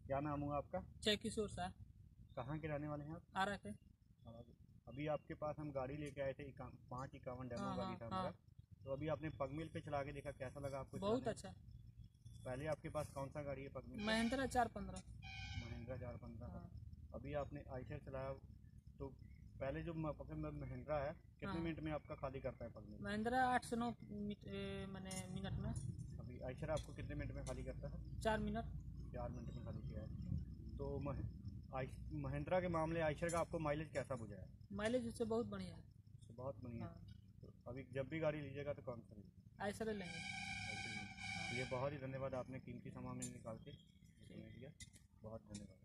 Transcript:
क्या नाम हुआ आपका? जय किशोर शाह। कहाँ के रहने वाले हैं आप? आ रहे थे। और अभी आपके पास हम गाड़ी लेके आए थे 551 डेमो हाँ गाड़ी हाँ था हाँ। हमारा। तो अभी आपने पगमिल पे चला के देखा, कैसा लगा आपको बहुत चलाने में? अच्छा। पहले आपके पास कौन सा गाड़ी है पगमिल पे? महिंद्रा 415। महिंद्रा 415 है। हाँ अभी आपने आइशर चलाया, तो पहले जो महिंद्रा है, कितने हाँ। मिनट में आपका खाली करता है पगमिल? महिंद्रा 8 से 9 मैंने मिनट में। अभी आइशर आपको कितने मिनट में खाली करता है? 4 मिनट। 4 मिनट में खाली किया है। तो महिंद्रा के मामले आइशर का आपको माइलेज कैसा बुझा है? माइलेज उससे बहुत बढ़िया है। तो बहुत बढ़िया। हाँ। तो अभी जब भी गाड़ी लीजिएगा तो कौन सा लीजिएगा? ऐसा ले लेंगे। चलिए बहुत ही धन्यवाद, आपने कीमती समय में निकाल के समय दिया। बहुत धन्यवाद।